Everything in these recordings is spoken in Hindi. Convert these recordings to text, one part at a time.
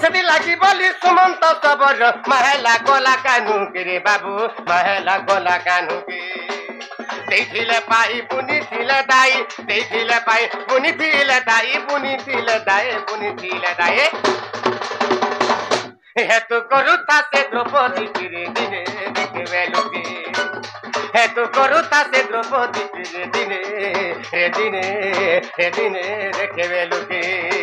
ସେଠି ଲାଗି ବୋଲି ସୁମନ୍ତ ସବର ମହେଲା ଗଲା କାନୁକି ରେ ବାବୁ ମହେଲା ଗଲା କାନୁକି ଦେଇଥିଲେ ପାଇ ବୁନିଥିଲେ ଦାଇ ଦେଇଥିଲେ ପାଇ ବୁନିଥିଲେ ଦାଇ ବୁନିଥିଲେ ଦାଏ ବୁନିଥିଲେ ଦାଏ हेतु करुता से द्रौपदी फिरे दिने देखवे लोगे हेतु करुता से द्रौपदी फिरे दिने हे दिने देखवे लोगे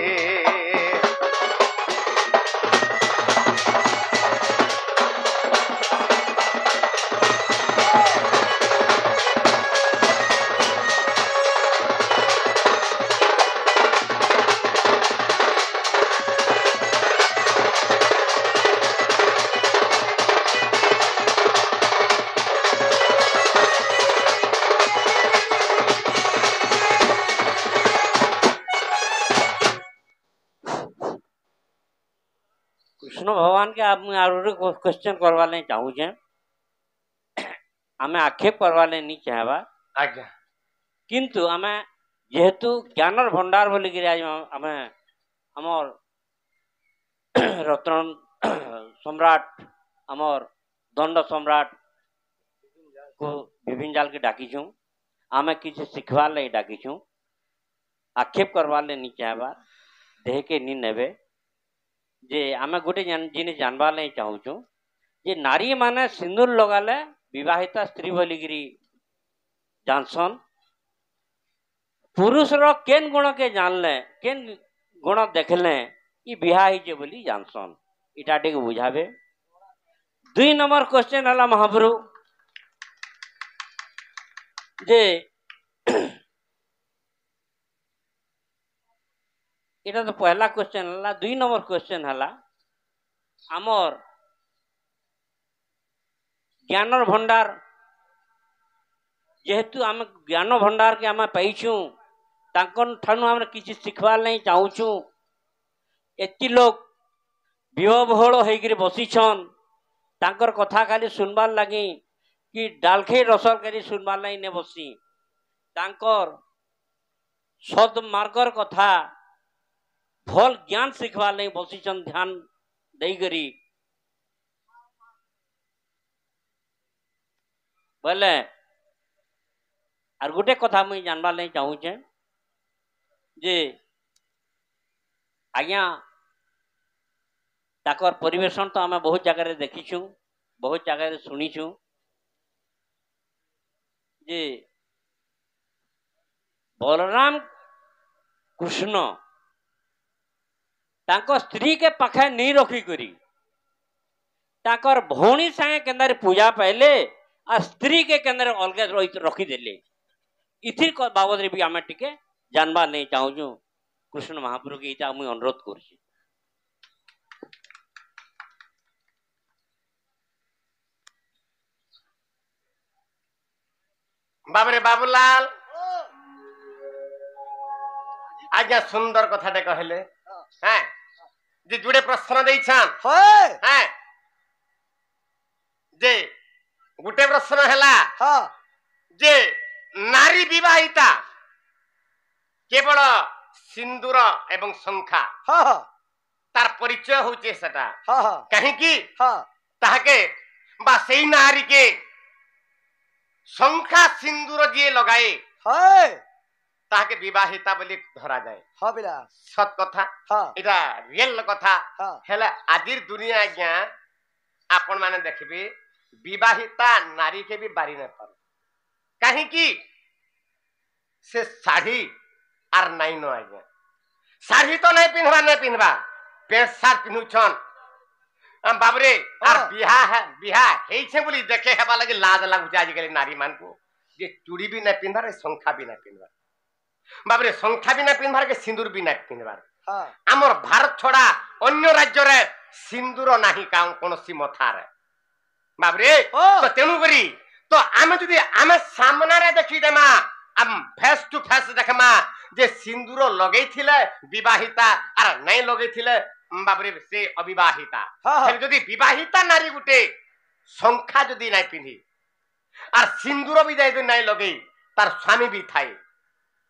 कृष्ण भगवान के आप क्वेश्चन करवा ले चाहूचे आमे आक्षेप करवा ले नहीं चाहबा आज्ञा किंतु आमे जेहेतु ज्ञानर भंडार बोली गिरे आज आमे हमर रत्न सम्राट हमर दंड सम्राट को विभिन्न जाल के डाकी छू आमे किसी सिखवा ले डाकी छू आक्षेप करवा ले नहीं चाहबा देह के नहीं नेबे जे आमे गोटे जिनिस जानवा ले चाहूँ जे नारी माने सिंदूर लगाले विवाहिता स्त्री बोलिकी जानसन पुरुष रो केन गुण के जानले केन गुण देखले ई बिहा हिजे बोली जानसन इटा टे बुझावे 2 नंबर क्वेश्चन हला महाप्रभु जे इटा तो पहला क्वेश्चन हला 2 नंबर क्वेश्चन हला आमर ज्ञानर भंडार जेहेतु आम ज्ञान भंडार के आम पाइछू तांकन ठानु आम किसी सिखवार नहीं चाहूँ एति लोग विहबहुल होकर बसीछन तांकर कथा खाली सुनबार लगी कि डालखे रसर करी सुनबार लगी ने बसी तांकर सदमार्गर कथा भल ज्ञान शिखवार नहीं बसीछन ध्यान देकरी बोले आर गोटे कथा मुई जानबार नहीं चाहूचे जे आज्ञा ताकर परिवेशन तो आम बहुत जगह देखीचु बहुत जगह शुणीचु जे बलराम कृष्ण तांको स्त्री के पाखे नहीं रखी करी ताकर भौणी संगे केंदर पूजा पाइले आ स्त्री के केंदर अलग रखीदेले इथिर बाबद भी आम टिके जानवा नहीं चाहूँ कृष्ण महाप्रभु के इटा मुझे अनुरोध कर बाबरे बाबूलाल आज्ञा सुंदर कथाटे कहले हैं जे जुड़े प्रश्न देइछन हैं जे गुटे प्रश्न हैला हां जे नारी विवाहिता केवल सिंदूर एवं शंखा हां तार परिचय होचे सेटा हां कहीं की हां ताके बा सेई नारी के शंखा सिंदूर जे लगाए हाय ताके विवाहिता बोली धरा जाए हां बिला सत कथा हां इटा रियल कथा हां हेला आदिर दुनिया आज्ञा आपण माने देखबे विवाहिता नारी के भी बारी न पर कहीं की से साड़ी आर नहीं न आज्ञा साड़ी तो नहीं पिनवा पेंट शर्ट पिनुछन बाबरे आर बिहा हेइ छे बोली देखे हेबा लगे लाज लागु आज गले नारी मान को जे चूड़ी भी नहीं पिनबार शंखा भी नहीं पिनबार बाबरे शंखा भी नहीं पिनबार के सिंदूर भी नहीं पिनबार हां हमर भारत छोड़ा अन्य राज्य रे सिंदूर नाही का कोनोसी मथा रे बाबरे तो तेनु करी तो आमे जदी आमे सामना रे देखि देमा हम फेस टू फेस देखमा जे सिंदूर लगई थिले विवाहिता आर नहीं लगई थिले बाबरे से अविवाहिता फिर जदी विवाहिता नारी गुटे शंखा जदी नहीं पिनी आर सिंदूर भी जाय नहीं लगई तार स्वामी भी थाई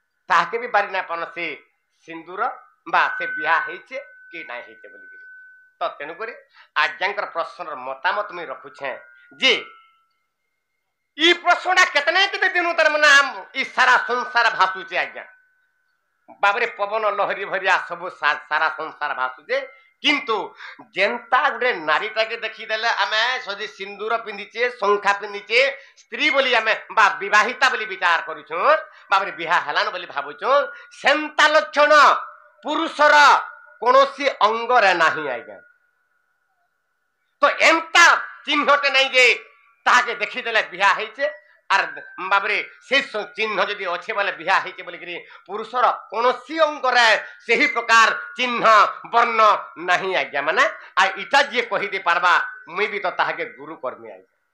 ताके भी बारी ना पन से सिंदूर बा से बिहा हेचे कि नहीं हेचे बोली तो तेणुक आज्ञा प्रश्न मतामत मुझे रखुछे जे ई प्रश्नटा केतने केते दिन तर मना सारा संसार भासुचे आज्ञा बाबरे पवन लहरी भरिया सब सारा संसार भासुचे किंतु जेंता गुटे नारीटा के देखीदेले आमे सदी सिंदूर पिंधिचे शंखा पिंधिचे स्त्री बोली आमे बा विवाहिता बोली विचार करूछु बाबरे बिहा हलान बोली भाबुछु सेंता लक्षण पुरुषर कोनोसी अंग रे नाही आज्ञा तो एमता चिन्हटे नहीं जे ताके देखीदेले बिहा हेचे आर बाबरे से चिन्ह जदि अच्छे बोले बिहा हेचे बोली करी पुरुषर कोनोसी अंग रे सही प्रकार चिन्ह वर्ण नहीं आज्ञा माने आ इटा जे कहि दे पारबा मुई भी तो ताके गुरु कर्मी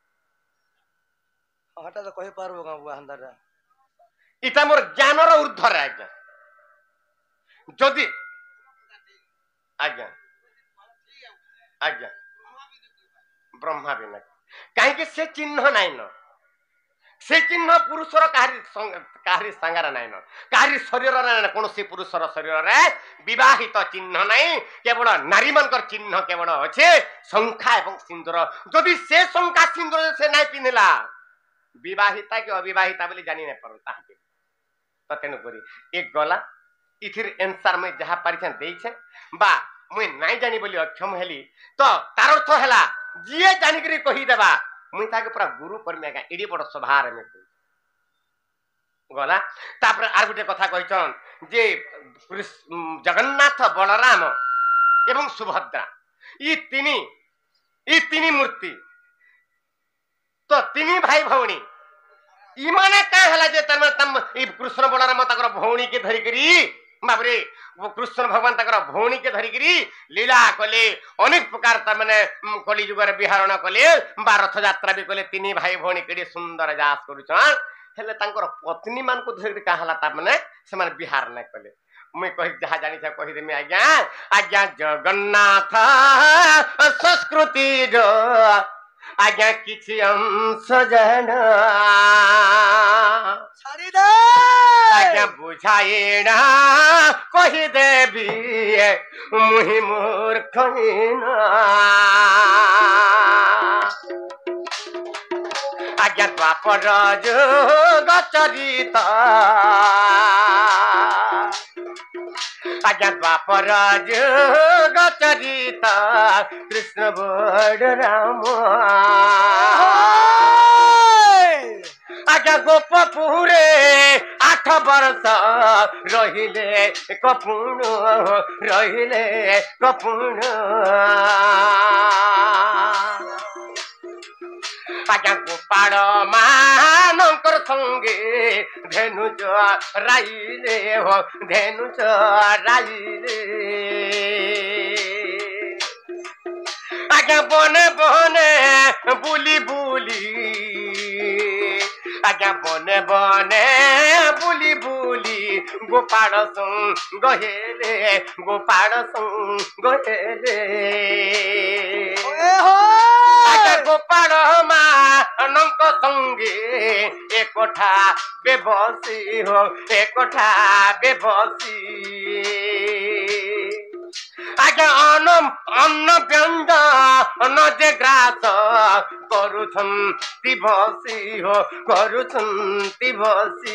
आज्ञा हटा तो कहि पारबो का बुआ हंदारा इटा मोर ज्ञानर ऊर्ध्वर आज्ञा जदि आज्ञा आज्ञा ब्रह्मा भी नहीं कहीं से चिन्ह नहीं न से चिन्ह पुरुषर काहारी सांगार नहीं न काहारी शरीर ना कौन से पुरुषर शरीर रे विवाहित चिन्ह नहीं केवल नारी मानकर चिन्ह केवल अच्छे शंखा एवं सिंदूर जदि से शंखा सिंदूर से नहीं पिंधला विवाहिता कि अविवाहिता बोली जानी नहीं पार ताके तो तेणुक एक गला इथिर आंसर मैं जहाँ पारिछे देइछे बा मुई नहीं जानी बोली अक्षम हेली तो तार अर्थ हैला जिए जानी करी कहि देबा मुई ताके पूरा गुरु परमेगा एडी बड़ सभार में गला तापर आर गुटे कथा कहिछन जे जगन्नाथ बलराम एवं सुभद्रा ई तिनी मूर्ति तो तिनी भाई भौणी ई माने का हला जे तम ई कृष्ण बलराम ताकर भौणी के धरि करी बाबरे वो कृष्ण भगवान तक भौणी के धरिकी लीला कले अनेक प्रकार तमाने कली जुगर विहारण कले बा रथ यात्रा भी कले तीन भाई भौणी केडी सुंदर जास करूछन हेले तांकर पत्नी मान को धरि काहला तमाने से माने विहार न कले मैं कहि जहा जानि छ कहि देमी आज्ञा आज्ञा जगन्नाथ संस्कृति जो आज्ञा किछि अंश जन छाड़ी दे आज्ञा बुझाए ना कहि देवी मुहि मूर्ख आज्ञा द्वापर जुग चरित आज्ञा द्वापर जुग चरित कृष्ण बड़ राम आज्ञा गोपपुरे 8 वर्ष रहिले कपुण आज्ञा गोपाल मानकर संगे धेनु राइले हो धेनु राइले आज्ञा बने बने बुली बुली आज्ञा बने बने बुली बुली गोपाल संग गहेले आज्ञा गोपाल मानक संगे एकठा बेबसी हो एकठा बेबसी आज्ञा अन्न व्यंजन जे ग्रास करुछन्ति बसी हो करुछन्ति बसी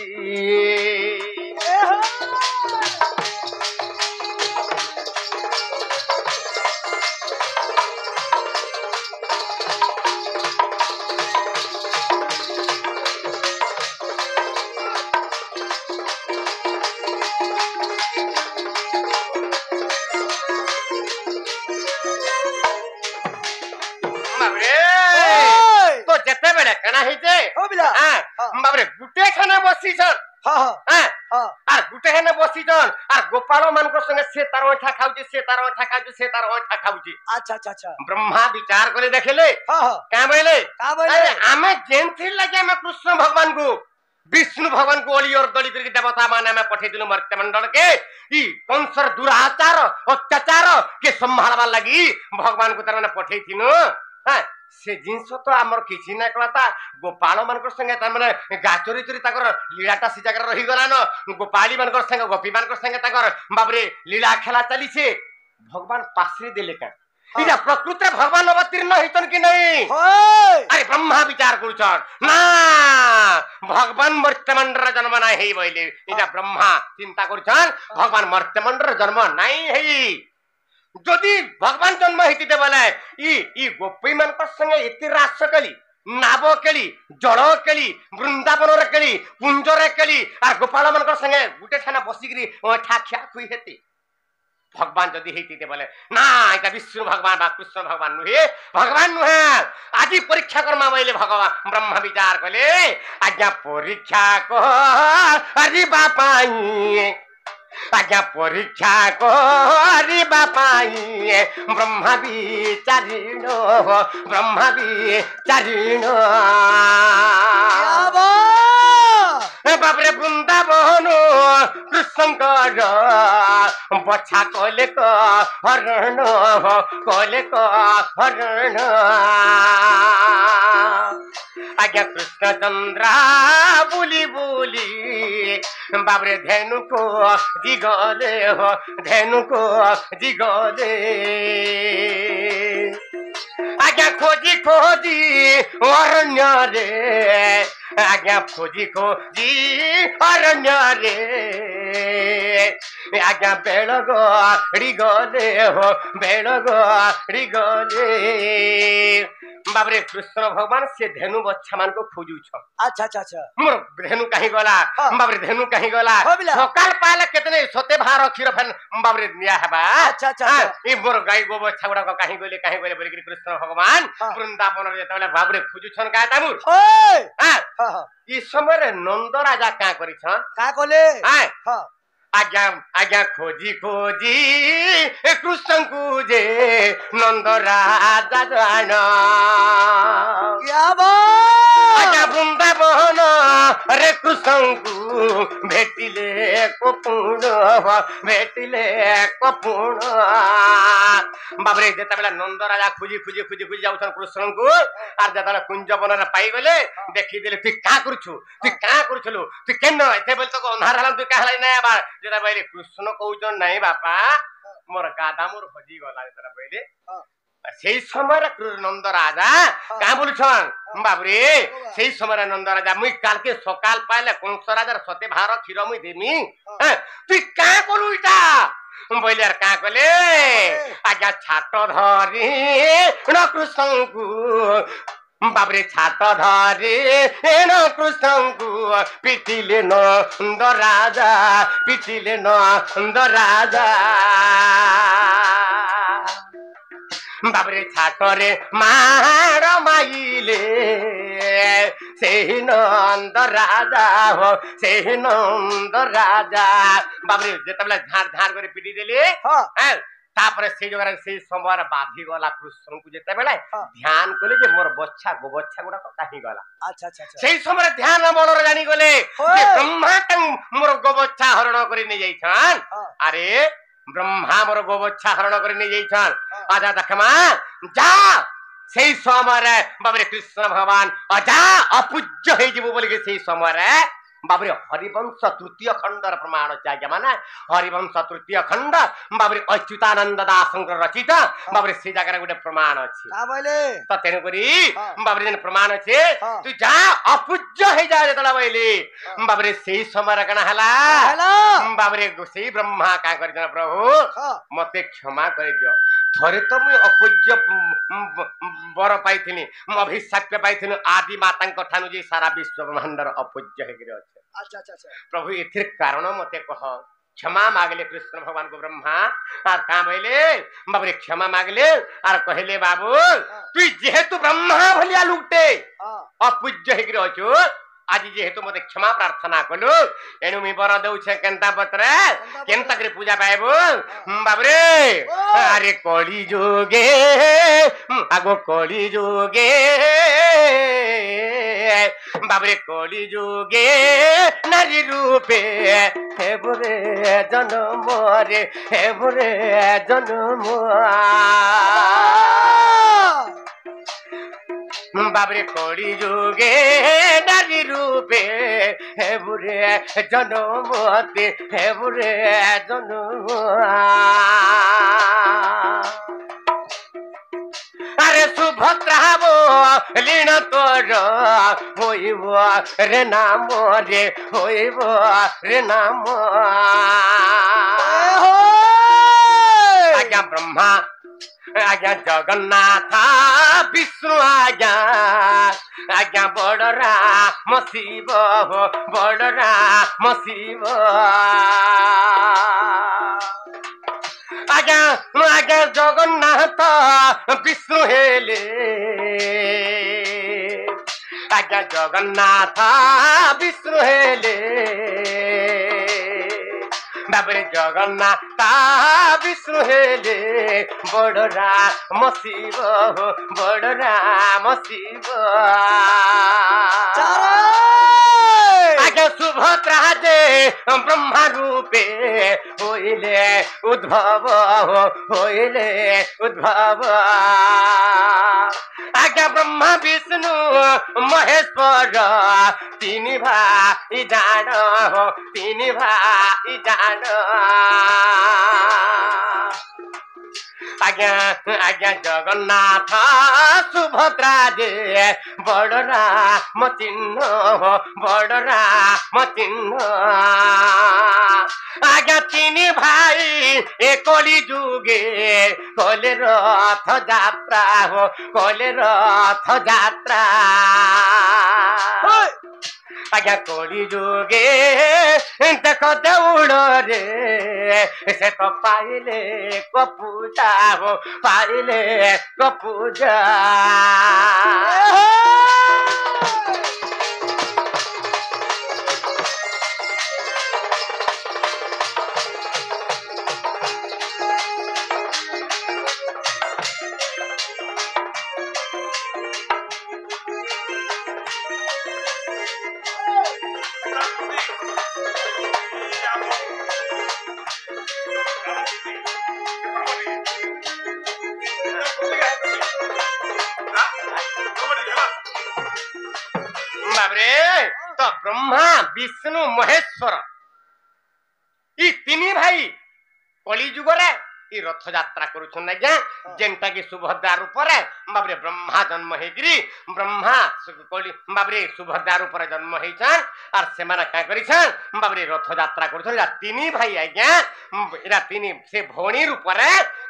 तो जेते बेले कना हिजे हो बिला बाबरे गुटे खाने बसी छन आर गुटे खाने बसी छन आर गोपाल मानकर संगे से तार ओठा खाउची से तार ओठा खाउची अच्छा ब्रह्मा विचार करे देखले का बोले अरे आमे जेंथि लगे में कृष्ण भगवान को विष्णु भगवान को ओली और दलित के देवता माने में पठे दिलो मर्त्य मंडल के ई कंसर दुराचार अत्याचार के संभालवा लगी भगवान को तार माने पठे थिनो से जिनस तो आमर किछि ना कलाता गोपाल मानकर संगे तार माने गाचोरी चोरी ताकर लीलाटा सी जगह रही गला न गोपाली मानकर संगे गोपी मानकर संगे ताकर बाबरे लीला खेला चली छे भगवान पासरी देले का इटा प्रकृति भगवान अवतीर्ण होइतन कि नहीं अरे ब्रह्मा विचार करूछन ना भगवान मर्त्यमंडर जन्म नाही हेई बोले इटा ब्रह्मा चिंता करूछन भगवान मर्त्यमंडर जन्म नाही हेई जदि भगवान जन्म हेतिते बोले ई गोपी मानकर संगे एति रास कली नाव केली जल केली वृंदावन केली कुंजरे केली आ गोपाल मानकर संगे गुटे ठाना बसिकरी ठाख्या खुई हेती भगवान जदि हेतिते बोले ना इटा विष्णु भगवान बा कृष्ण भगवान नुहे आज परीक्षा करमा मैले भगवान ब्रह्मा विचार कले आज्ञा परीक्षा को अरे बापाई आज्ञा परीक्षा को अरे बापाई ब्रह्मा विचारिण बाबरे वृंदावन कृष्णकर बछा कले हरण आज्ञा कृष्ण चंद्रा बुली बाबरे धेनु को जिगले आज्ञा खोजी अरण्य रे आज्ञा खोजी अरण्य रे आज्ञा बेलगड़ी गले बाबरे कृष्ण भगवान से धेनु बच्चा मान को खोजू छ अच्छा मोर धेनु कहीं गला बाबरे धेनु कहीं गला सकाल पाले केतने सते भार क्षीर फन बाबरे निया हेबा अच्छा ई मोर गाय गो बच्चा गुडा कहीं गले बोली कृष्ण भगवान वृंदावन रे तले बाबरे खोजू छन का तामुर हां ई समय रे नंद राजा का करी छन का कोले हां आज्ञा खोजी कृष्ण को जे नंद राजा जान आज्ञा वृंदावन रे कृष्ण को भेटिले कपुण बाबरे जेता बेला नंद राजा खोजी जाउछन कृष्ण को आर जेता कुंजवन रे पाई गले देखि देले तू का करूछु तू केन एते बोल तो अंधार हला तू का हलाई ना बा जेता बोले कृष्ण कहउछन नहीं बापा मोर गादा मोर हजी गला जेता बोले सेही समय नंद राजा का बोलछन बाबरे सेही समय नंद राजा मुई काल के सकाल पाले कंस राजा सते भार क्षीर मुई देमी तू का कोलु इटा बोले यार का कले आज्ञा छाट धरी न कृष्ण को बाबरे छाट धरी न कृष्ण को पिटिले नंद राजा बाबरे छाटरे मार माइले सेही नंद राजा बाबरे जेतबेला झाड़ करे पिटी देले तापर से जगह से समय बाधी गला कृष्ण को जेतबेला ध्यान कले जे मोर बच्चा गुडा काहि गला अच्छा सेही समय ध्यान मनर जानी गले जे ब्रह्मा मोर गोबच्छा हरण करि नै जाइछन अरे ब्रह्मा मोर गोबच्छा हरण करि नै जाइछन आजा देखमा जा सेही समय बाबरे कृष्ण भगवान अजा अपूज्य हे जीव बोल के सेही समय बाबरे हरिवंश तृतीय खंडर प्रमाण चाहिए माने हरिवंश तृतीय खंड बाबरे अच्युतानंद दास रचित बाबरे से जगह गोटे प्रमाण अछि का बोले त तेनु करी बाबरे जन प्रमाण अछि तू जा अपूज्य हे जा जतला बोले बाबरे सेही समय कना हला बाबरे सेही ब्रह्मा का कर प्रभु मते क्षमा कर दियो थरे तो मुई अपूज्य बर पाइथिनी म अभिशाप पाइथिनी आदि माता ठानु जे सारा विश्व ब्रह्मांडर अपूज्य हे गिरे अच्छा प्रभु एथिर कारण मते कह क्षमा मागले कृष्ण भगवान को ब्रह्मा आर का भइले बाबरे क्षमा मागले आर कहले बाबू तू जेहेतु ब्रह्मा भलिया लुटे अपूज्य हे गिरे अछु आज जेहेतु मते क्षमा प्रार्थना कलु एनु मी बर दउ छे केनता पत्रे केनता करे पूजा पाएबो बाबरे अरे कली जोगे आगो कली जोगे बाबरे कली जोगे नारी रूपे हे बुरे जन्म रे हे बुरे जन्म बाबरे कली जोगे नारी रूपे हे बुरे जनमते हे बुरे जनम सुभद्रा बो लीण तोर होइब रे नाम रे होइब रे नाम आज्ञा ब्रह्मा आज्ञा जगन्नाथ विष्णु आज्ञा बड़रा मसीब बड़रा मसीब आज्ञा आज्ञा जगन्नाथ विष्णु हेले आज्ञा जगन्नाथ विष्णु हेले बाबरे जगन्नाथ विष्णु हेले बड़रा मसीब बड़रा मसीब आज्ञा सुभद्रा जे ब्रह्मा रूपे होइले उद्भव होइले उद्भव आज्ञा ब्रह्मा विष्णु महेश्वर तीन भाई जान हो तीन भाई जान आज्ञा आज्ञा जगन्नाथ सुभद्रा जे बड़रा मचिन्ह बड़रा मचिन्ह आज्ञा तीन भाई एकली जुगे कले रथ यात्रा हो कले रथ यात्रा आज्ञा कली जुगे देख दौड़ रे से तो पाइले कपूजा हो पाइले कपूजा तो ब्रह्मा विष्णु महेश्वर ई तीन भाई कली जुग रे ई रथ यात्रा करुछन आज्ञा जेनटा की सुभद्रा रूप रे बाबरे ब्रह्मा जन्म हेगिरी ब्रह्मा कली बाबरे सुभद्रा रूप रे जन्म हेछन और से माने का करिछन बाबरे रथ यात्रा करुछन तीन भाई आज्ञा एरा तीन से भौणी रूप रे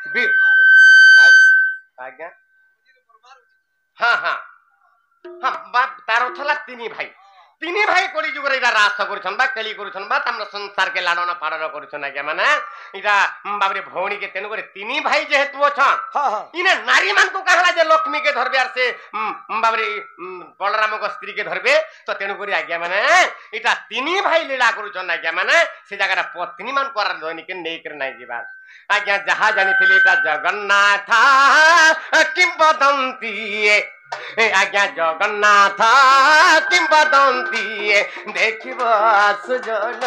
आज्ञा हाँ हाँ हाँ बाप तार थला तीन भाई कली जुग रे रास करुछन बा केली करुछन बा तमन संसार के लाडन पाडन करुछन आज्ञा माने इरा बाबरे भौणी के तेनु करे तीन भाई जेहेतु अछन इने नारी मान को कहला जे लक्ष्मी के धरबे आर से बाबरे बलराम को स्त्री के धरबे तो तेनु करे आज्ञा माने इटा तीन भाई लीला करुछन आज्ञा माने से जगह पत्नी मान को ध्वनि के नै कर नै जीवा आज्ञा जहा जानी थिले ता जगन्नाथ किंवदंती आज्ञा जगन्नाथ किंवदंती देखिब सुजन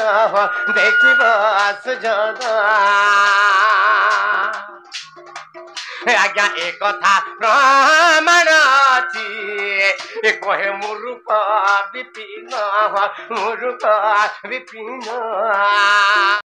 आज्ञा एक कथा प्रमाण अछि कहे मूर्ख विपिन